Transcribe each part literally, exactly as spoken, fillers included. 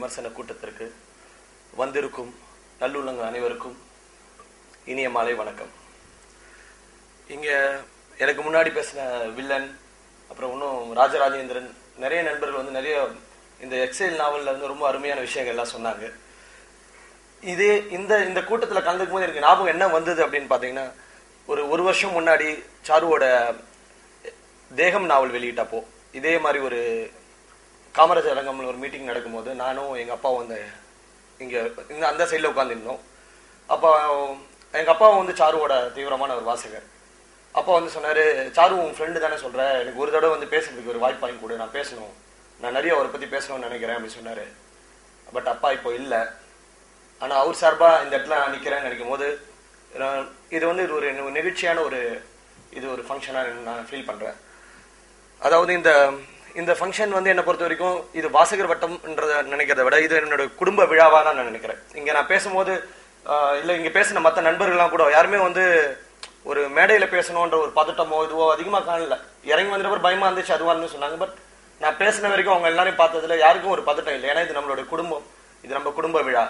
விமர்சன கூட்டத்திற்கு வந்திருக்கும் நல்லுள்ளங்கள் அனைவருக்கும் இனிய மாலை வணக்கம். இங்க எனக்கு முன்னாடி பேசின வில்லன், அப்புறம் இன்னும் ராஜராஜேந்திரன், நிறைய நண்பர்கள் வந்து நிறைய இந்த எக்ஸைல் நாவல்ல வந்து ரொம்ப அருமையான விஷயங்கள் எல்லாம் சொன்னாங்க. இதே இந்த இந்த கூட்டத்தில் கலந்துக்கும் போது எனக்கு ஞாபகம் என்ன வந்தது அப்படின்னு பார்த்தீங்கன்னா, ஒரு ஒரு வருஷம் முன்னாடி சாருவோட தேகம் நாவல் வெளியிட்டப்போ இதே மாதிரி ஒரு காமராஜர் அரங்கம்ல ஒரு மீட்டிங் நடக்கும்போது நானும் எங்கள் அப்பாவும் வந்து இங்கே இந்த அந்த சைடில் உட்காந்துருந்தோம். அப்போ எங்கள் அப்பாவும் வந்து சாருவோட தீவிரமான ஒரு வாசகர். அப்பா வந்து சொன்னார், சாரு உன் ஃப்ரெண்டு தானே சொல்கிற, எனக்கு ஒரு தடவை வந்து பேசுறதுக்கு ஒரு வாய்ப்பு வாங்கி கொடு, நான் பேசணும், நான் நிறைய அவரை பற்றி பேசணும்னு நினைக்கிறேன் அப்படின்னு சொன்னார். பட் அப்பா இப்போ இல்லை. ஆனால் அவர் சார்பாக இந்த இடத்துல நான் நிற்கிறேன்னு நினைக்கும் போது இது வந்து இது ஒரு நெகிழ்ச்சியான ஒரு இது ஒரு ஃபங்க்ஷனாக நான் ஃபீல் பண்ணுறேன். அதாவது இந்த இந்த ஃபங்க்ஷன் வந்து என்னை பொறுத்த வரைக்கும் இது வாசகர் வட்டம்ன்றதை நினைக்கிறத விட இது என்னோட குடும்ப விழாவாக தான் நான் நினைக்கிறேன். இங்கே நான் பேசும்போது இல்லை, இங்கே பேசின மற்ற நண்பர்கள்லாம் கூட யாருமே வந்து ஒரு மேடையில் பேசணுன்ற ஒரு பதட்டமோ இதுவோ அதிகமாக காணல. இறங்கி வந்துட்டு பயமாக இருந்துச்சு அதுவாக இருந்து சொன்னாங்க. பட் நான் பேசின வரைக்கும் அவங்க எல்லாரையும் பார்த்ததுல யாருக்கும் ஒரு பதட்டம் இல்லை. ஏன்னா இது நம்மளோட குடும்பம், இது நம்ம குடும்ப விழா.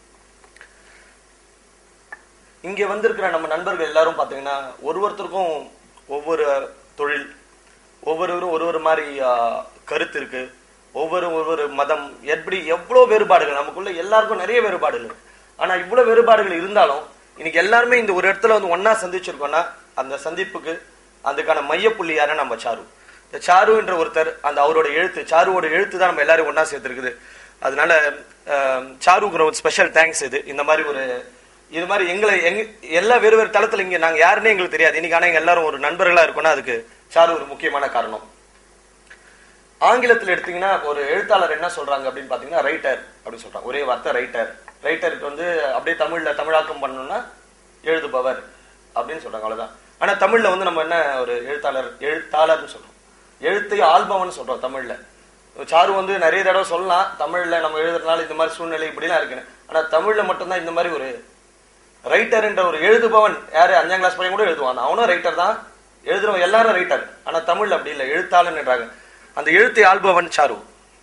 இங்கே வந்திருக்கிற நம்ம நண்பர்கள் எல்லாரும் பார்த்தீங்கன்னா ஒரு ஒருத்தருக்கும் ஒவ்வொரு தொழில், ஒவ்வொருவரும் ஒரு ஒரு மாதிரி கருத்து இருக்கு, ஒவ்வொரு ஒவ்வொரு மதம், எப்படி எவ்வளோ வேறுபாடுகள் நமக்குள்ள எல்லாருக்கும் நிறைய வேறுபாடுகள் இருக்கு. ஆனா இவ்வளவு வேறுபாடுகள் இருந்தாலும் இன்னைக்கு எல்லாருமே இந்த ஒரு இடத்துல வந்து ஒன்னா சந்திச்சிருக்கோம்னா அந்த சந்திப்புக்கு அதுக்கான மையப்புள்ளி யாருன்னா நம்ம சாரு. இந்த சாரு என்ற ஒருத்தர், அந்த அவரோட எழுத்து, சாருவோட எழுத்து தான் நம்ம எல்லாரும் ஒன்னா சேர்த்துருக்குது. அதனால சாருங்கிற ஒரு ஸ்பெஷல் தேங்க்ஸ். இது இந்த மாதிரி ஒரு இது மாதிரி எங்களை எங்க எல்லா வேறு வேறு தளத்துல இங்க நாங்க யாருன்னே எங்களுக்கு தெரியாது இன்னைக்கு. ஆனா எங்க எல்லாரும் ஒரு நண்பர்களா இருக்கோம்னா அதுக்கு சாரு ஒரு முக்கியமான காரணம். ஆங்கிலத்தில் எடுத்தீங்கன்னா ஒரு எழுத்தாளர் என்ன சொல்றாங்க அப்படின்னு பாத்தீங்கன்னா ரைட்டர் அப்படின்னு சொல்றாங்க. ஒரே வார்த்தை ரைட்டர். ரைட்டருக்கு வந்து அப்படியே தமிழ்ல தமிழாக்கம் பண்ணணும்னா எழுதுபவர் அப்படின்னு சொல்றாங்க, அவ்வளவுதான். ஆனா தமிழ்ல வந்து நம்ம என்ன ஒரு எழுத்தாளர் எழுத்தாளர்னு சொல்றோம், எழுத்தை ஆல்பம்னு சொல்றோம் தமிழ்ல. சாரு வந்து நிறைய தடவை சொல்லலாம் தமிழ்ல நம்ம எழுதுறதுனால இந்த மாதிரி சூழ்நிலை இப்படிலாம் இருக்குன்னு. ஆனா தமிழ்ல மட்டும்தான் இந்த மாதிரி ஒரு ரைட்டர் என்ற ஒரு எழுதுபவன். யாரு அஞ்சாம் கிளாஸ் பையன் கூட எழுதுவான், அவனும் ரைட்டர் தான், எழுதுறவன் எல்லாரும் ரைட்டர். ஆனா தமிழ்ல அப்படி இல்லை, எழுத்தாளன் என்றாங்க. அந்த எழுத்தை ஆள்பவன் சாரு.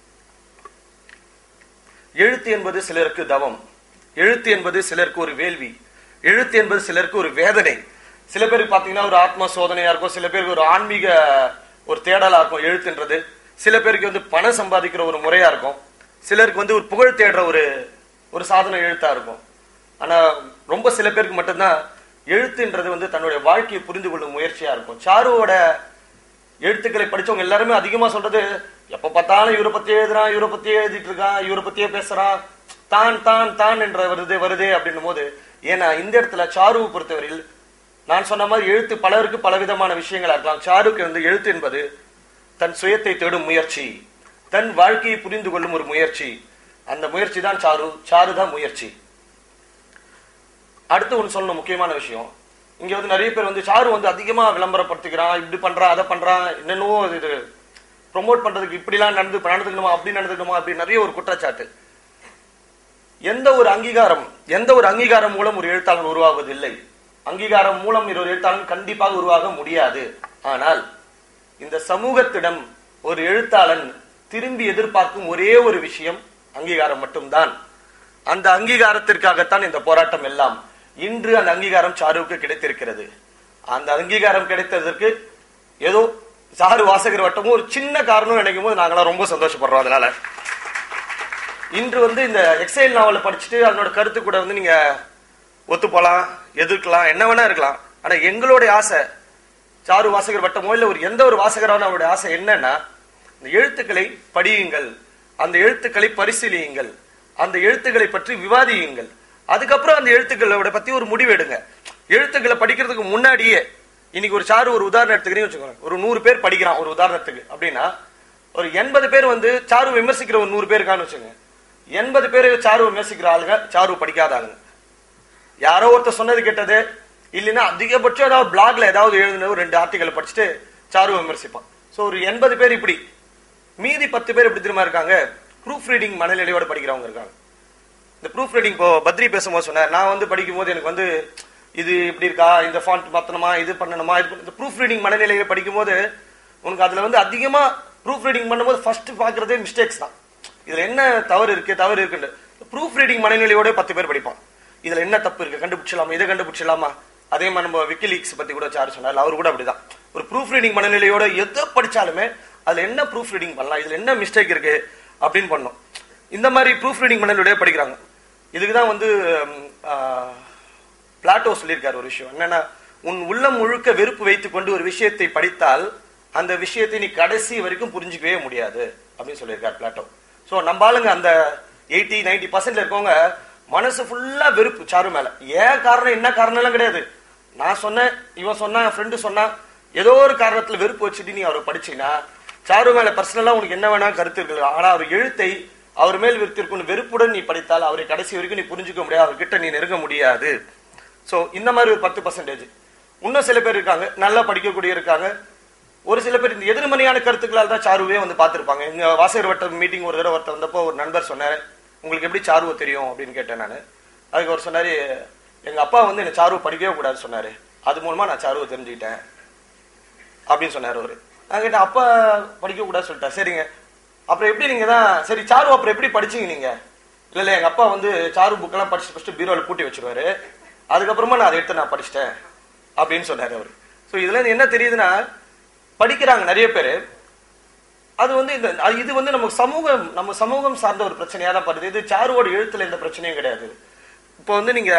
எழுத்து என்பது சிலருக்கு தவம், எழுத்து என்பது சிலருக்கு ஒரு வேள்வி, எழுத்து என்பது சிலருக்கு ஒரு வேதனை. சில பேருக்கு பாத்தீங்கன்னா ஒரு ஆத்ம சோதனையா இருக்கும், சில பேருக்கு ஒரு ஆன்மீக ஒரு தேடலா இருக்கும் எழுத்துன்றது. சில பேருக்கு வந்து பணம் சம்பாதிக்கிற ஒரு முறையா இருக்கும், சிலருக்கு வந்து ஒரு புகழ் தேடுற ஒரு ஒரு சாதனை எழுத்தா இருக்கும். ஆனா ரொம்ப சில பேருக்கு மட்டும்தான் எழுத்துன்றது வந்து தன்னுடைய வாழ்க்கையை புரிந்து கொள்ளும் முயற்சியா இருக்கும். சாருவோட எழுத்துக்களை படிச்சவங்க எல்லாருமே அதிகமா சொல்றது, எப்ப பார்த்தாலும் இவரை பத்தி எழுதுறான், இவரை பத்தியே எழுதிட்டு இருக்கான், இவரை பத்தியே பேசுறான், தான் தான் தான் என்ற வருது வருதே அப்படின்னும் போது. ஏன்னா இந்த இடத்துல சாருவை பொறுத்தவரையில் நான் சொன்ன மாதிரி எழுத்து பலருக்கு பலவிதமான விஷயங்களா இருக்கலாம். சாருக்கு வந்து எழுத்து என்பது தன் சுயத்தை தேடும் முயற்சி, தன் வாழ்க்கையை புரிந்து கொள்ளும் ஒரு முயற்சி. அந்த முயற்சி தான் சாரு, சாரு தான் முயற்சி. அடுத்து ஒன்று சொல்லணும் முக்கியமான விஷயம். இங்க வந்து நிறைய பேர் வந்து சாரு வந்து அதிகமா விளம்பரப்படுத்திக்கிறான், இப்படி பண்றான், அதை பண்றான், என்னென்னவோ இது ப்ரொமோட் பண்றதுக்கு இப்படிலாம் நடந்து நடந்துக்கணுமா, அப்படி நடந்துக்கணுமா, அப்படி நிறைய ஒரு குற்றச்சாட்டு. எந்த ஒரு அங்கீகாரம் எந்த ஒரு அங்கீகாரம் மூலம் ஒரு எழுத்தாளன் உருவாகுவதில்லை. அங்கீகாரம் மூலம் ஒரு எழுத்தாளன் கண்டிப்பாக உருவாக முடியாது. ஆனால் இந்த சமூகத்திடம் ஒரு எழுத்தாளன் திரும்பி எதிர்பார்க்கும் ஒரே ஒரு விஷயம் அங்கீகாரம் மட்டும்தான். அந்த அங்கீகாரத்திற்காகத்தான் இந்த போராட்டம் எல்லாம். இன்று அந்த அங்கீகாரம் சாருவுக்கு கிடைத்திருக்கிறது. அந்த அங்கீகாரம் கிடைத்ததற்கு ஏதோ சாரு வாசகர் வட்டமும் ஒரு சின்ன காரணம் நினைக்கும் போது நாங்களாம் ரொம்ப சந்தோஷப்படுறோம். அதனால இன்று வந்து இந்த எக்ஸைல் நாவலை படிச்சுட்டு அதனோட கருத்து கூட வந்து நீங்க ஒத்து போலாம், எதிர்க்கலாம், என்ன வேணா இருக்கலாம். ஆனா எங்களுடைய ஆசை சாரு வாசகர் வட்டமோ இல்ல ஒரு எந்த ஒரு வாசகரான அவருடைய ஆசை என்னன்னா, இந்த எழுத்துக்களை படியுங்கள், அந்த எழுத்துக்களை பரிசீலியுங்கள், அந்த எழுத்துக்களை பற்றி விவாதியுங்கள். அதுக்கப்புறம் அந்த எழுத்துக்களோட பத்தி ஒரு முடிவு எடுங்க. எழுத்துக்களை படிக்கிறதுக்கு முன்னாடியே இன்னைக்கு ஒரு சாரு ஒரு உதாரணம் எடுத்துக்கிறீங்கன்னு வச்சுக்கோங்க, ஒரு நூறு பேர் படிக்கிறான் ஒரு உதாரணத்துக்கு அப்படின்னா, ஒரு எண்பது பேர் வந்து சாரு விமர்சிக்கிற ஒரு நூறு பேருக்கான்னு வச்சுங்க, எண்பது பேர் சாரு விமர்சிக்கிற ஆளுங்க, சாரு படிக்காத ஆளுங்க. யாரோ ஒருத்தர் சொன்னது கேட்டது இல்லைன்னா அதிகபட்சம் ஏதாவது பிளாக்ல ஏதாவது எழுதுன ஒரு ரெண்டு ஆர்டிகல் படிச்சுட்டு சாரு விமர்சிப்பான். ஸோ ஒரு எண்பது பேர் இப்படி, மீதி பத்து பேர் எப்படி திரும்ப இருக்காங்க, ப்ரூஃப் ரீடிங் மனநிலையோட படிக்கிறவங்க இருக்காங்க. இந்த ப்ரூஃப் ரீடிங் இப்போ பத்ரி பேசும்போது சொன்னார், நான் வந்து படிக்கும் போது எனக்கு வந்து இது இப்படி இருக்கா, இந்த ஃபாண்ட் மாத்தணுமா, இது பண்ணணுமா, இது இந்த ப்ரூஃப் ரீடிங் மனநிலையை படிக்கும் போது உனக்கு அதுல வந்து அதிகமா ப்ரூஃப் ரீடிங் பண்ணும்போது ஃபர்ஸ்ட் பாக்குறதே மிஸ்டேக்ஸ் தான். இதுல என்ன தவறு இருக்கு தவறு இருக்குன்னு ப்ரூஃப் ரீடிங் மனநிலையோட பத்து பேர் படிப்பான். இதுல என்ன தப்பு இருக்கு கண்டுபிடிச்சலாமா, இதை கண்டுபிடிச்சலாமா. அதே மாதிரி நம்ம விக்கிலீக்ஸ் பத்தி கூட சார் சொன்னார், அவரு கூட அப்படிதான் ஒரு ப்ரூஃப் ரீடிங் மனநிலையோட எதை படிச்சாலுமே அதுல என்ன ப்ரூஃப் ரீடிங் பண்ணலாம், இதுல என்ன மிஸ்டேக் இருக்கு அப்படின்னு பண்ணோம். இந்த மாதிரி ப்ரூஃப் ரீடிங் மனநிலையோட படிக்கிறாங்க. இதுக்குதான் வந்து பிளாட்டோ சொல்லியிருக்காரு ஒரு விஷயம் என்னன்னா, உன் உள்ளம் முழுக்க வெறுப்பு வைத்துக் கொண்டு ஒரு விஷயத்தை படித்தால் அந்த விஷயத்தை நீ கடைசி வரைக்கும் புரிஞ்சுக்கவே முடியாது அப்படின்னு சொல்லியிருக்காரு பிளாட்டோ. சோ நம்ம ஆளுங்க அந்த எயிட்டி நைன்டி பர்சன்ட்ல இருக்கவங்க மனசு ஃபுல்லா வெறுப்பு சாரு மேல. ஏன் காரணம் என்ன காரணம் எல்லாம் கிடையாது. நான் சொன்னேன், இவன் சொன்னா, என் ஃப்ரெண்டு சொன்னா, ஏதோ ஒரு காரணத்துல வெறுப்பு வச்சுட்டு நீ அவரை படிச்சீங்கன்னா சாரு மேல பர்சனலா உனக்கு என்ன வேணா கருத்து இருக்கு. ஆனா அவர் எழுத்தை அவர் மேல் விருத்திருக்கும் வெறுப்புடன் நீ படித்தால் அவரை கடைசி வரைக்கும் நீ புரிஞ்சுக்க முடியாது, அவர்கிட்ட நீ நெருங்க முடியாது. சோ இந்த மாதிரி ஒரு பத்து பர்சன்டேஜ். இன்னும் சில பேர் இருக்காங்க நல்லா படிக்கக்கூடிய இருக்காங்க. ஒரு சில பேர் இந்த எதிர்மறையான கருத்துக்களால் தான் சாருவே வந்து பார்த்திருப்பாங்க. எங்க வாசகர் வட்ட மீட்டிங் ஒரு தடவை ஒருத்தர் வந்தப்போ ஒரு நண்பர் சொன்னார், உங்களுக்கு எப்படி சாருவை தெரியும் அப்படின்னு கேட்டேன் நான். அதுக்கு அவர் சொன்னாரு, எங்க அப்பா வந்து என்ன சாருவை படிக்கவே கூடாது சொன்னாரு, அது மூலமா நான் சாருவை தெரிஞ்சுக்கிட்டேன் அப்படின்னு சொன்னார் அவரு. நான் கேட்டேன், அப்பா படிக்க கூடாது சொல்லிட்டா, சரிங்க அப்புறம் எப்படி நீங்க தான் சரி சாரு அப்புறம் எப்படி படிச்சீங்க நீங்க? இல்ல இல்ல எங்க அப்பா வந்து சாரு புக்கெல்லாம் படிச்சு ஃபர்ஸ்ட் பீரோல பூட்டி வச்சிருவாரு, அதுக்கப்புறமா நான் அதை எடுத்து நான் படிச்சிட்டேன் அப்படின்னு சொன்னாரு அவரு. சோ இதுல என்ன தெரியுதுன்னா, படிக்கிறாங்க நிறைய பேரு. அது வந்து இந்த இது வந்து நம்ம சமூகம் நம்ம சமூகம் சார்ந்த ஒரு பிரச்சனையா தான் படுது. இது சாருவோட எழுத்துல எந்த பிரச்சனையும் கிடையாது. இப்போ வந்து நீங்க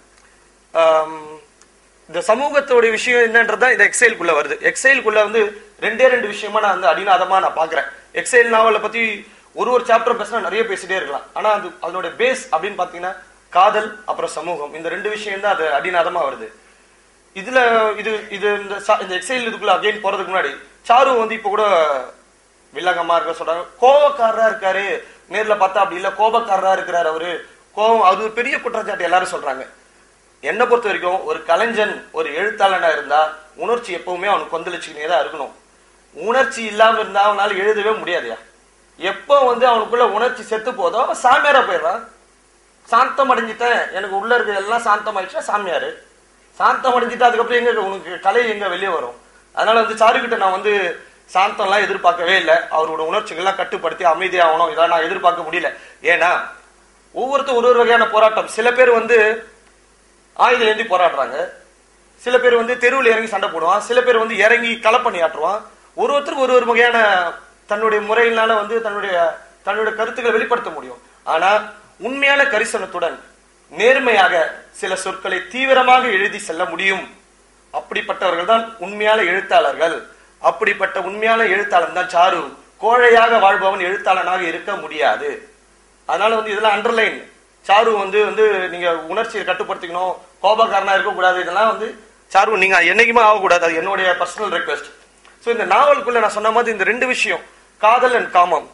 இந்த சமூகத்தோட விஷயம் என்னன்றதுதான் இந்த எக்ஸைலுக்குள்ள வருது. எக்ஸைலுக்குள்ள வந்து ரெண்டே ரெண்டு விஷயமா நான் வந்து அடிநாதமா நான் பாக்குறேன். எக்ஸைல் நாவலை பத்தி ஒரு ஒரு சாப்டர் பேசினா நிறைய பேசிட்டே இருக்கலாம். ஆனா அது அதோட பேஸ் அப்படின்னு பாத்தீங்கன்னா காதல் அப்புறம் சமூகம், இந்த ரெண்டு விஷயம் தான் அது அடிநாதமா வருது. இதுல இது இது இந்த எக்ஸைல் இதுக்குள்ள அகைன் போறதுக்கு முன்னாடி சாரு வந்து இப்ப கூட வில்லங்கமா இருக்க சொல்றாங்க, கோபக்காரரா இருக்காரு, நேர்ல பார்த்தா அப்படி இல்ல கோபக்காரரா இருக்கிறாரு அவரு, கோபம் அது ஒரு பெரிய குற்றச்சாட்டு எல்லாரும் சொல்றாங்க. என்னை பொறுத்த வரைக்கும் ஒரு கலைஞன் ஒரு எழுத்தாளனா இருந்தா உணர்ச்சி எப்பவுமே அவனுக்கு கொந்தளிச்சுக்கினே தான் இருக்கணும். உணர்ச்சி இல்லாம இருந்தா அவனால எழுதவே முடியாதுயா. எப்போ வந்து அவனுக்குள்ள உணர்ச்சி செத்து போதோ அவன் சாமியாரா போயிடுறான். சாந்தம் அடைஞ்சிட்டேன், எனக்கு உள்ள இருக்க எல்லாம் சாந்தம் ஆயிடுச்சுன்னா சாமியாரு. சாந்தம் அடைஞ்சிட்டு அதுக்கப்புறம் எங்க உனக்கு கலை எங்க வெளியே வரும்? அதனால வந்து சாருக்கிட்ட நான் வந்து சாந்தம் எல்லாம் எதிர்பார்க்கவே இல்லை. அவரோட உணர்ச்சிகள்லாம் கட்டுப்படுத்தி அமைதியாகணும் இதெல்லாம் நான் எதிர்பார்க்க முடியல. ஏன்னா ஒவ்வொருத்தரும் ஒரு ஒரு வகையான போராட்டம். சில பேர் வந்து ஆயுதம் ஏந்தி போராடுறாங்க, சில பேர் வந்து தெருவில் இறங்கி சண்டை போடுவான், சில பேர் வந்து இறங்கி களப்பணி ஆற்றுவான். ஒரு ஒருத்தருக்கு ஒரு ஒரு வகையான தன்னுடைய முறையினால வந்து தன்னுடைய தன்னுடைய கருத்துக்களை வெளிப்படுத்த முடியும். ஆனா உண்மையான கரிசனத்துடன் நேர்மையாக சில சொற்களை தீவிரமாக எழுதி செல்ல முடியும். அப்படிப்பட்டவர்கள் தான் உண்மையான எழுத்தாளர்கள். அப்படிப்பட்ட உண்மையான எழுத்தாளன் தான் சாரு. கோழையாக வாழ்பவன் எழுத்தாளனாக இருக்க முடியாது. அதனால வந்து இதெல்லாம் அண்டர்லைன். சாரு வந்து வந்து நீங்க உணர்ச்சியை கட்டுப்படுத்திக்கணும், கோபக்காரனா இருக்கக்கூடாது, இதெல்லாம் வந்து சாரு நீங்க என்னைக்குமே ஆகக்கூடாது. அது என்னுடைய பர்சனல் ரெக்வெஸ்ட். சோ இந்த நாவலுக்குள்ள நான் சொன்ன மாதிரி இந்த ரெண்டு விஷயம் காதல் அண்ட் காமம்.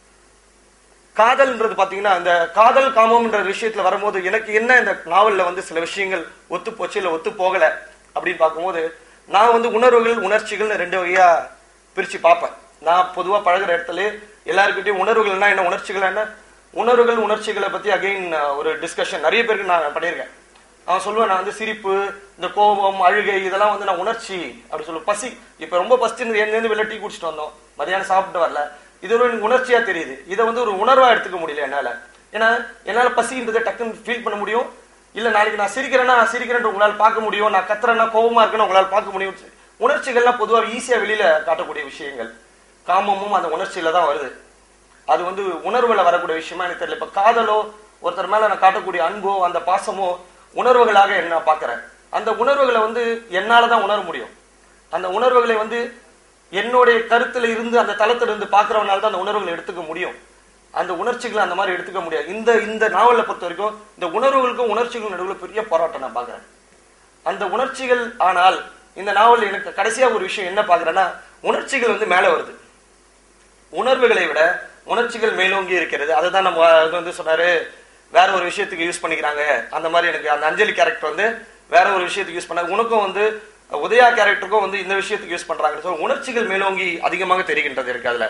காதல்ன்றது பாத்தீங்கன்னா இந்த காதல் காமம்ன்ற விஷயத்துல வரும்போது எனக்கு என்ன இந்த நாவல்ல வந்து சில விஷயங்கள் ஒத்து போச்சு இல்ல ஒத்து போகல அப்படின்னு பார்க்கும்போது, நான் வந்து உணர்வுகள் உணர்ச்சிகள் ரெண்டு வகையா பிரிச்சு பார்ப்பேன். நான் பொதுவா பழகிற இடத்துல எல்லாருக்கிட்டையும் உணர்வுகள்னா என்ன உணர்ச்சிகள் என்ன உணர்வுகள் உணர்ச்சிகளை பத்தி அகைன் ஒரு டிஸ்கஷன் நிறைய பேருக்கு நான் பண்ணியிருக்கேன். அவன் சொல்லுவேன், நான் வந்து சிரிப்பு இந்த கோபம் அழுகை இதெல்லாம் வந்து நான் உணர்ச்சி அப்படி சொல்லுவேன். பசி இப்ப ரொம்ப பசி இருந்து வெளில டீ குடிச்சிட்டு வந்தோம், மதியானம் சாப்பிட்டு வரல, இது ஒரு உணர்ச்சியா தெரியுது. இதை வந்து ஒரு உணர்வா எடுத்துக்க முடியல என்னால. ஏன்னா என்னால பசின்றதை டக்குன்னு ஃபீல் பண்ண முடியும். இல்ல நாளைக்கு நான் சிரிக்கிறேன்னா நான் சிரிக்கிறேன் உங்களால பார்க்க முடியும், நான் கத்துறேன்னா கோபமா இருக்கேன்னு உங்களால பார்க்க முடியும். உணர்ச்சிகள்லாம் பொதுவாக ஈஸியா வெளியில காட்டக்கூடிய விஷயங்கள். காமமும் அந்த உணர்ச்சியில தான் வருது. அது வந்து உணர்வுல வரக்கூடிய விஷயமா எனக்கு தெரியல. இப்ப காதலோ ஒருத்தர் மேல நான் காட்டக்கூடிய அன்போ அந்த பாசமோ உணர்வுகளாக என்ன பாக்குறேன். அந்த உணர்வுகளை வந்து என்னாலதான் உணர முடியும். அந்த உணர்வுகளை வந்து என்னுடைய கருத்துல இருந்து அந்த தளத்துல இருந்து பாக்குறவனால தான் அந்த உணர்வுகளை எடுத்துக்க முடியும். அந்த உணர்ச்சிகளை அந்த மாதிரி எடுத்துக்க முடியாது. இந்த இந்த நாவலை பொறுத்த வரைக்கும் இந்த உணர்வுகளுக்கும் உணர்ச்சிகளும் நடுவில் பெரிய போராட்டம் நான் பாக்குறேன். அந்த உணர்ச்சிகள் ஆனால் இந்த நாவல் எனக்கு கடைசியா ஒரு விஷயம் என்ன பாக்குறேன்னா, உணர்ச்சிகள் வந்து மேல வருது, உணர்வுகளை விட உணர்ச்சிகள் மேலோங்கி இருக்கிறது. அதுதான் நம்ம வந்து சொன்னாரு, வேற ஒரு விஷயத்துக்கு யூஸ் பண்ணிக்கிறாங்க. அந்த மாதிரி எனக்கு அந்த அஞ்சலி கேரக்டர் வந்து வேற ஒரு விஷயத்துக்கு யூஸ் பண்ண, உனக்கும் வந்து உதயா கேரக்டருக்கும் வந்து இந்த விஷயத்துக்கு யூஸ் பண்றாங்க. உணர்ச்சிகள் மேலோங்கி அதிகமாக தெரிகின்றது இருக்கு. அதுல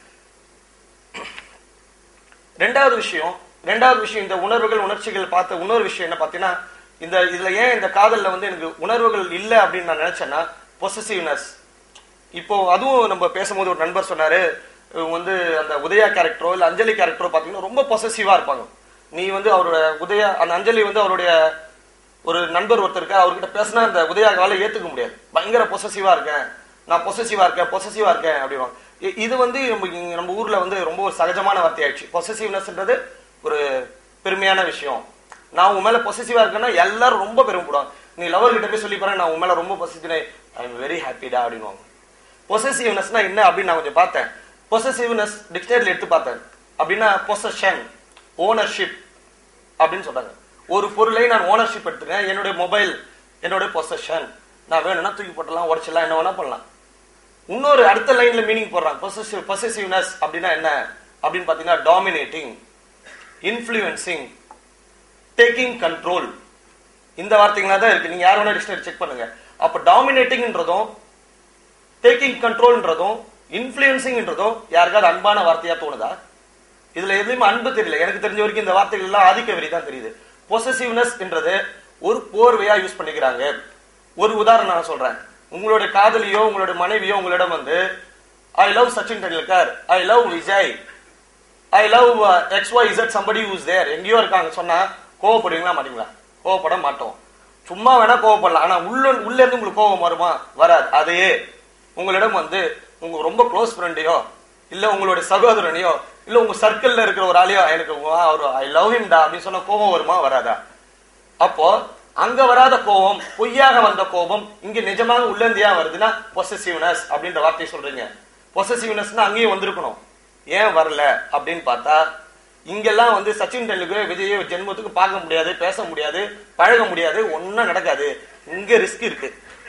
ரெண்டாவது விஷயம் ரெண்டாவது விஷயம் இந்த உணர்வுகள் உணர்ச்சிகள் பார்த்த இன்னொரு விஷயம் என்ன பாத்தீங்கன்னா, இந்த இதுல ஏன் இந்த காதல்ல வந்து எனக்கு உணர்வுகள் இல்லை அப்படின்னு நான் நினைச்சேன்னா பொசசிவ்னஸ். இப்போ அதுவும் நம்ம பேசும்போது ஒரு நண்பர் சொன்னாரு, வந்து அந்த உதயா கேரக்டரோ இல்ல அஞ்சலி கேரக்டரோ பாத்தீங்கன்னா ரொம்ப பொசசிவா இருப்பாங்க. நீ வந்து அவரோட உதயா அந்த அஞ்சலி வந்து அவருடைய ஒரு நண்பர் ஒருத்தர் இருக்கார், அவர்கிட்ட பேசினா அந்த உதயாவால ஏத்துக்க முடியாது, பயங்கர பொசசிவா இருக்கேன், நான் பொசசிவா இருக்கேன் பொசசிவா இருக்கேன் அப்படிவாங்க. இது வந்து நம்ம ஊர்ல வந்து ரொம்ப ஒரு சகஜமான வார்த்தை ஆயிடுச்சு. பொசசிவ்னஸ்ன்றது ஒரு பெருமையான விஷயம். நான் உன் மேல பொசசிவா இருக்கேன்னா எல்லாரும் ரொம்ப பெருமைப்படுவாங்க. நீ லவர் கிட்ட போய் சொல்லி பாரு, நான் உன் மேல ரொம்ப பொசசிவ், ஐ எம் வெரி ஹாப்பிடா அப்படின்வாங்க. பொசசிவ்னஸ்னா என்ன அப்படின்னு நான் கொஞ்சம் பார்த்தேன். பொசசிவ்னஸ் டிக்ஷனரியில் எடுத்து பார்த்தேன். அப்படின்னா பொசஷன், ஓனர்ஷிப் அப்படின்னு சொல்றாங்க. ஒரு பொருளை நான் ஓனர்ஷிப் எடுத்துக்கேன், என்னுடைய மொபைல் என்னுடைய பொசஷன், நான் வேணும்னா தூக்கி போட்டலாம், உடச்சிடலாம், என்ன வேணா பண்ணலாம். இன்னொரு அடுத்த லைன்ல மீனிங் போடுறாங்க. பொசசிவ் பொசசிவ்னஸ் அப்படின்னா என்ன அப்படின்னு பாத்தீங்கன்னா டாமினேட்டிங், இன்ஃப்ளூயன்சிங், டேக்கிங் கண்ட்ரோல், இந்த வார்த்தைங்களா தான் இருக்கு. நீங்க யார் வேணா டிக்ஷனரி செக் பண்ணுங்க. அப்ப டாமினேட்டிங்ன்றதும் டேக்கிங் கண்ட்ரோல்ன்றதும் இன்ஃப்ளூயன்சிங்ன்றதும் யாருக்காவது அன்பான வார்த்தையா தோணுதா? இதுல எதுவுமே அன்பு தெரியல. எனக்கு தெரிஞ்ச வரைக்கும் இந்த வார்த்தைகள் எல்லாம் ஆதிக்க வெறி தான் தெரியுது. பொசசிவ்னஸ் என்றது ஒரு போர்வையா யூஸ் பண்ணிக்கிறாங்க. ஒரு உதாரணம் நான் சொல்றேன். உங்களுடைய காதலியோ உங்களுடைய மனைவியோ உங்களிடம் வந்து I love Sachin Tendulkar, I love Vijay, I love X Y Z somebody who's there, எங்கேயோ இருக்காங்க சொன்னா கோவப்படுவீங்களா மாட்டீங்களா? கோவப்பட மாட்டோம். சும்மா வேணா கோவப்படலாம், ஆனா உள்ள உள்ள இருந்து உங்களுக்கு கோவம் வருமா? வராது. அதையே உங்களிடம் வந்து உங்க ரொம்ப க்ளோஸ் ஃப்ரெண்டையோ இல்ல உங்களுடைய சகோதரனையோ இல்ல உங்க சர்க்கிள்ல இருக்கிற ஒரு ஆளையோ எனக்கு ஐ லவ் ஹிம் டா அப்படின்னு சொன்ன கோபம் வருமா? வராதா? அப்போ அங்க வராத கோபம், பொய்யாக வந்த கோபம் இங்க நிஜமாக உள்ளந்தியா வருதுன்னா பொசசிவ்னஸ் அப்படின்ற வார்த்தையை சொல்றீங்க. பொசசிவ்னஸ்னா அங்கேயும் வந்திருக்கணும், ஏன் வரல அப்படின்னு பார்த்தா இங்கெல்லாம் வந்து சச்சின் டெண்டுல்கர் விஜய ஜென்மத்துக்கு பார்க்க முடியாது, பேச முடியாது, பழக முடியாது, ஒன்னும் நடக்காது. இங்க ரிஸ்க் இருக்கு,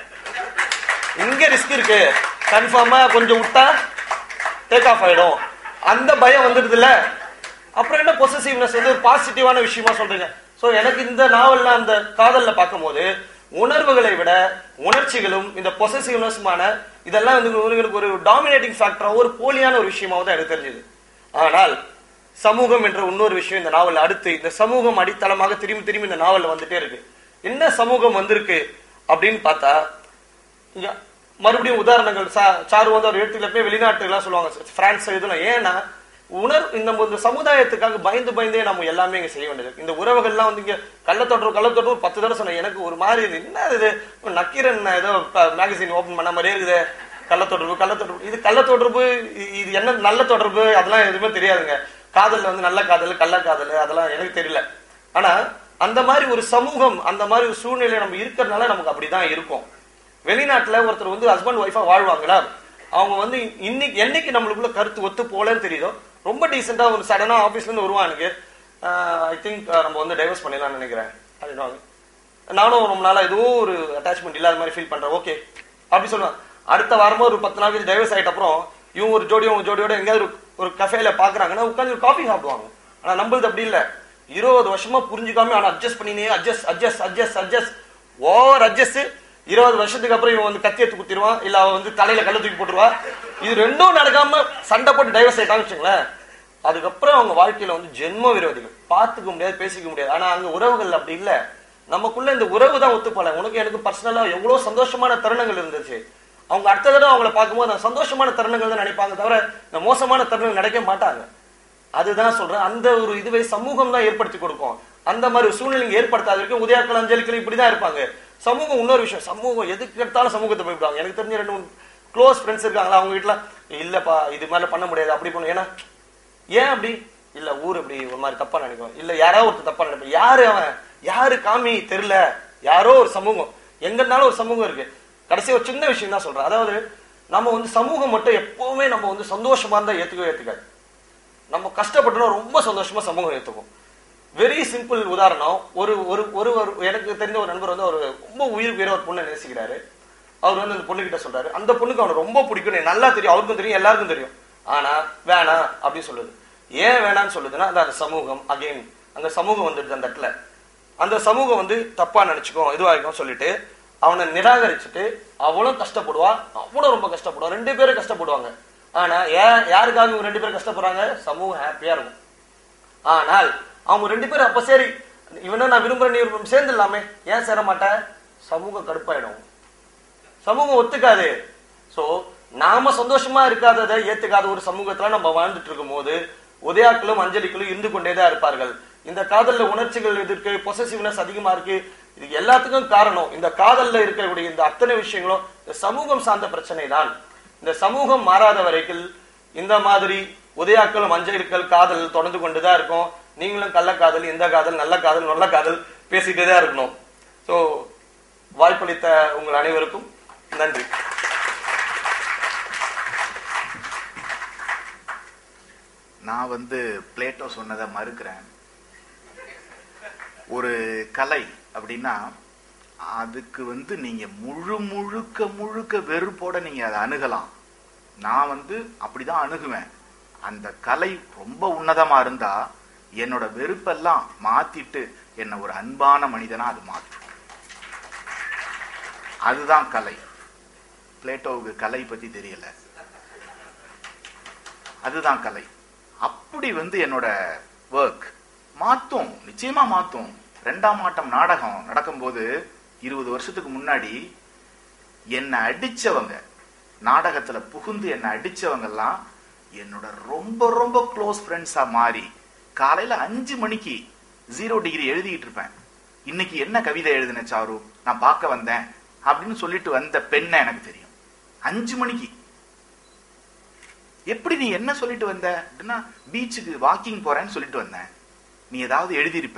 இங்க ரிஸ்க் இருக்கு, கன்ஃபார்மா கொஞ்சம் விட்டா டேக் ஆஃப் ஆயிடும், அந்த பயம் வந்துடுது இல்ல. அப்புறம் என்ன பொசசிவ்னஸ் வந்து ஒரு பாசிட்டிவான விஷயமா சொல்றீங்க. சோ எனக்கு இந்த நாவல்ல அந்த காதல்ல பார்க்கும் போது உணர்வுகளை விட உணர்ச்சிகளும் இந்த பொசசிவ்னஸ்மான இதெல்லாம் வந்து ஒரு டாமினேட்டிங் ஃபேக்டரா ஒரு போலியான ஒரு விஷயமாவும் தான் எனக்கு தெரிஞ்சது. ஆனால் சமூகம் என்ற இன்னொரு விஷயம் இந்த நாவல் அடுத்து இந்த சமூகம் அடித்தளமாக திரும்பி திரும்பி இந்த நாவல்ல வந்துட்டே இருக்கு. என்ன சமூகம் வந்திருக்கு அப்படின்னு பார்த்தா மறுபடியும் உதாரணங்கள் சாரு வந்து ஒரு இடத்துல போய் வெளிநாட்டுலாம் சொல்லுவாங்க, பிரான்ஸ் இதெல்லாம். ஏன்னா உணர் இந்த சமுதாயத்துக்காக பயந்து பயந்தே நம்ம எல்லாமே இங்க செய்ய வேண்டியது. இந்த உறவுகள்லாம் வந்து இங்க கள்ளத்தொடர்பு கள்ளத்தொடர்பு பத்து தடவை சொன்னேன். எனக்கு ஒரு மாதிரி என்ன இது நக்கீரன் ஏதோ மேகசின் ஓபன் பண்ண மாதிரியே இருக்குது. கள்ளத்தொடர்பு கள்ளத்தொடர்பு இது கள்ளத்தொடர்பு இது என்ன நல்ல தொடர்பு அதெல்லாம் எதுவுமே தெரியாதுங்க. காதல் வந்து நல்ல காதல் கள்ள காதல் அதெல்லாம் எனக்கு தெரியல. ஆனா அந்த மாதிரி ஒரு சமூகம் அந்த மாதிரி ஒரு சூழ்நிலை நம்ம இருக்கிறதுனால நமக்கு அப்படிதான் இருக்கும். வெளிநாட்டுல ஒருத்தர் வந்து ஹஸ்பண்ட் ஒய்ஃபா வாழ்வாங்களா, அவங்க வந்து இன்னைக்கு என்னைக்கு நம்மளுக்குள்ள கருத்து ஒத்து போலன்னு தெரியுதோ ரொம்ப டீசெண்டா ஒரு சடனா ஆபீஸ்ல இருந்து வருவானுக்கு ஐ திங்க் நம்ம வந்து டைவர்ஸ் பண்ணிடலாம்னு நினைக்கிறேன் அப்படின்வாங்க. நானும் ரொம்ப நாளா ஏதோ ஒரு அட்டாச்மெண்ட் இல்லாத மாதிரி ஃபீல் பண்றேன், ஓகே அப்படி சொல்லுவேன். அடுத்த வாரமா ஒரு பத்து நாள் டைவர்ஸ் ஆயிட்ட அப்புறம் இவங்க ஒரு ஜோடியோ உங்க ஜோடியோட எங்கேயாவது ஒரு கஃபேல பாக்குறாங்கன்னா உட்காந்து ஒரு காஃபி சாப்பிடுவாங்க. ஆனா நம்மளுது அப்படி இல்ல, இருபது வருஷமா புரிஞ்சுக்காம ஆனா அட்ஜஸ்ட் பண்ணினே adjust adjust adjust adjust over adjust. இருபது வருஷத்துக்கு அப்புறம் இவன் வந்து கத்தி எடுத்து குத்திடுவான், இல்ல அவன் வந்து தலையில கல்ல தூக்கி போட்டுருவா. இது ரெண்டும் நடக்காம சண்டை போட்டு டைவர்ஸ் ஆயிட்டான்னு வச்சுங்களேன், அதுக்கப்புறம் அவங்க வாழ்க்கையில வந்து ஜென்ம விரோதிகள், பார்த்துக்க முடியாது பேசிக்க முடியாது. ஆனா அங்க உறவுகள் அப்படி இல்ல, நமக்குள்ள இந்த உறவு தான் ஒத்துப்போல. உனக்கு எனக்கு பர்சனலா எவ்வளவு சந்தோஷமான தருணங்கள் இருந்துச்சு. அவங்க அடுத்த தடவை அவங்கள பார்க்கும்போது அந்த சந்தோஷமான தருணங்கள் தான் நினைப்பாங்க தவிர இந்த மோசமான தருணங்கள் நினைக்க மாட்டாங்க. அதுதான் சொல்றேன், அந்த ஒரு இதுவே சமூகம் தான் ஏற்படுத்தி கொடுக்கும். அந்த மாதிரி சூழ்நிலை ஏற்படுத்தாத வரைக்கும் உதயாக்கள் அஞ்சலிக்கள் இப்படிதான் இருப்பாங்க. சமூகம் இன்னொரு விஷயம், சமூகம் எதுக்கு எடுத்தாலும் சமூகத்தை போய்விடுவாங்க. எனக்கு தெரிஞ்ச ரெண்டு மூணு க்ளோஸ் ஃப்ரெண்ட்ஸ் இருக்காங்களா, அவங்க வீட்டுல இல்லப்பா இது மாதிரி பண்ண முடியாது அப்படி பண்ணும். ஏன்னா ஏன் அப்படி இல்ல ஊர் அப்படி ஒரு மாதிரி தப்பா நினைக்கும், இல்ல யாராவது ஒருத்தர் தப்பா நினைப்பேன், யாரு அவன் யாரு காமி தெரியல, யாரோ ஒரு சமூகம் எங்க இருந்தாலும் ஒரு சமூகம் இருக்கு. கடைசி ஒரு சின்ன விஷயம் தான் சொல்றேன், அதாவது நம்ம வந்து சமூகம் மட்டும் எப்பவுமே நம்ம வந்து சந்தோஷமா இருந்தா ஏத்துக்கவே ஏத்துக்காது. நம்ம கஷ்டப்பட்டோம்னா ரொம்ப சந்தோஷமா சமூகம் ஏத்துக்கும். வெரி சிம்பிள் உதாரணம், ஒரு ஒரு ஒரு எனக்கு தெரிஞ்ச ஒரு நண்பர் வந்து அவர் ரொம்ப உயிர் உயிர ஒரு பொண்ணை நேசிக்கிறாரு. அவர் வந்து அந்த பொண்ணு கிட்ட சொல்றாரு, அந்த பொண்ணுக்கு அவனை ரொம்ப பிடிக்கும், நல்லா தெரியும், அவருக்கும் தெரியும், எல்லாருக்கும் தெரியும். ஆனா வேணாம் அப்படின்னு சொல்லுது. ஏன் வேணான்னு சொல்லுதுன்னா அந்த சமூகம் அகைன் அந்த சமூகம் வந்துடுது. அந்த இடத்துல அந்த சமூகம் வந்து தப்பா நினைச்சுக்கோ இதுவாகும் சொல்லிட்டு அவனை நிராகரிச்சுட்டு அவளும் கஷ்டப்படுவா, அவனும் ரொம்ப கஷ்டப்படுவா, ரெண்டு பேரும் கஷ்டப்படுவாங்க. ஆனா ஏன் யாருக்காக இவங்க ரெண்டு பேரும் கஷ்டப்படுறாங்க? சமூகம் ஹாப்பியா இருக்கும். ஆனால் அவங்க ரெண்டு பேரும் அப்ப சரி இவனை நான் விரும்புறேன் நீ சேர்ந்துடலாமே, ஏன் சேர மாட்டேன்? சமூகம் கடுப்பாயிடும், சமூகம் ஒத்துக்காது. சோ நாம சந்தோஷமா இருக்காததை ஏத்துக்காத ஒரு சமூகத்துல நம்ம வாழ்ந்துட்டு இருக்கும் போது உதயாக்களும் அஞ்சலிக்களும் இருந்து கொண்டேதான் இருப்பார்கள். இந்த காதல்ல உணர்ச்சிகள் எதிர்க்கு, பொசசிவ்னஸ் அதிகமா இருக்கு. இது எல்லாத்துக்கும் காரணம் இந்த காதல்ல இருக்கக்கூடிய இந்த அத்தனை விஷயங்களும் இந்த சமூகம் சார்ந்த பிரச்சனை தான். இந்த சமூகம் மாறாத வரைக்கும் இந்த மாதிரி உதயாக்களும் அஞ்சலிக்கள் காதல் தொடர்ந்து கொண்டுதான் இருக்கும். நீங்களும் கள்ள காதல், இந்த காதல், நல்ல காதல், நல்ல காதல் பேசிட்டே தான் இருக்கணும். சோ வாய்ப்பளித்த உங்கள் அனைவருக்கும் நன்றி. நான் வந்து பிளேட்டோ சொன்னதை மறுக்கிறேன். ஒரு கலை அப்படின்னா அதுக்கு வந்து நீங்க முழு முழுக்க முழுக்க வெறுப்போட நீங்க அதை அணுகலாம். நான் வந்து அப்படிதான் அணுகுவேன். அந்த கலை ரொம்ப உன்னதமா இருந்தா என்னோட வெறுப்பெல்லாம் மாத்திட்டு என்ன ஒரு அன்பான மனிதனா அது மாற்றும். அதுதான் கலை. பிளேட்டோவுக்கு கலை பத்தி தெரியல, அதுதான் கலை. அப்படி வந்து என்னோட ஒர்க் மாத்தும், நிச்சயமா மாத்தும். ரெண்டாம் ஆட்டம் நாடகம் நடக்கும்போது இருபது வருஷத்துக்கு முன்னாடி என்னை அடிச்சவங்க, நாடகத்துல புகுந்து என்னை அடிச்சவங்க எல்லாம் என்னோட ரொம்ப ரொம்ப க்ளோஸ் ஃப்ரெண்ட்ஸா மாறி காலையில அஞ்சு மணிக்கு ஜீரோ டிகிரி எழுதிட்டு இருப்பேன். இன்னைக்கு என்ன கவிதை எழுதின சாரு, நான் பார்க்க வந்தேன் அப்படின்னு சொல்லிட்டு வந்த பெண்ணை எனக்கு தெரியும். அஞ்சு மணிக்கு எப்படி நீ என்ன சொல்லிட்டு வந்த அப்படின்னா, பீச்சுக்கு வாக்கிங் போறேன்னு சொல்லிட்டு வந்தேன். நீ ஏதாவது எழுதியிருப்ப.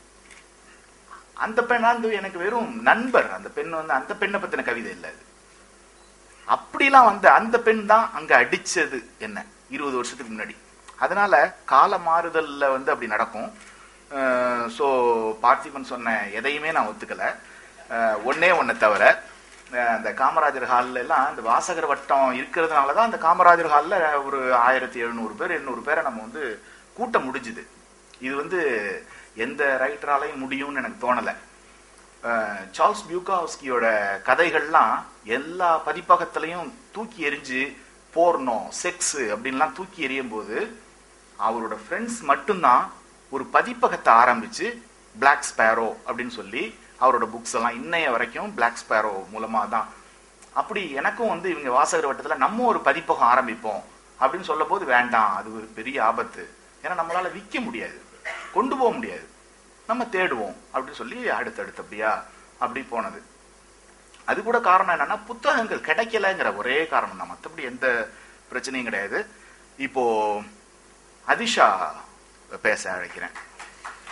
அந்த பெண் வந்து எனக்கு வெறும் நண்பர். அந்த பெண் வந்து அந்த பெண்ணை பத்தின கவிதை இல்லை. அப்படிலாம் வந்து அந்த பெண் தான் அங்க அடிச்சது என்ன இருபது வருஷத்துக்கு முன்னாடி. அதனால கால மாறுதல்ல வந்து அப்படி நடக்கும். ஸோ பார்த்திபன் சொன்ன எதையுமே நான் ஒத்துக்கல. ஒன்னே ஒன்னை தவிர அந்த காமராஜர் ஹாலில் எல்லாம் இந்த வாசகர் வட்டம் இருக்கிறதுனால தான் அந்த காமராஜர் ஹாலில் ஒரு ஆயிரத்தி எழுநூறு பேர் எண்ணூறு பேரை நம்ம வந்து கூட்ட முடிஞ்சுது. இது வந்து எந்த ரைட்டராலையும் முடியும்னு எனக்கு தோணலை. சார்ல்ஸ் பியூகாவ்ஸ்கியோட கதைகள்லாம் எல்லா பதிப்பகத்திலையும் தூக்கி எறிஞ்சு போர்னோ, செக்ஸ் அப்படின்லாம் தூக்கி எறியும் போது அவரோட ஃப்ரெண்ட்ஸ் மட்டும்தான் ஒரு பதிப்பகத்தை ஆரம்பிச்சு பிளாக் ஸ்பேரோ அப்படின்னு சொல்லி அவரோட புக்ஸ் எல்லாம் இன்னைய வரைக்கும் பிளாக் ஸ்பேரோ மூலமா தான். அப்படி எனக்கும் வந்து இவங்க வாசகர் வட்டத்துல நம்ம ஒரு பதிப்பகம் ஆரம்பிப்போம் அப்படின்னு சொல்லும் போது வேண்டாம், அது ஒரு பெரிய ஆபத்து. ஏன்னா நம்மளால விற்க முடியாது, கொண்டு போக முடியாது, நம்ம தேடுவோம் அப்படின்னு சொல்லி அடுத்தடுத்து அப்படியா அப்படி போனது. அது கூட காரணம் என்னன்னா புத்தகங்கள் கிடைக்கலங்கிற ஒரே காரணம் தான், மற்றபடி எந்த பிரச்சனையும் கிடையாது. இப்போ அதிஷா பேச அழைக்கிறேன்.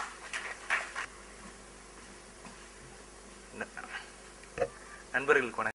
நண்பர்களுக்கு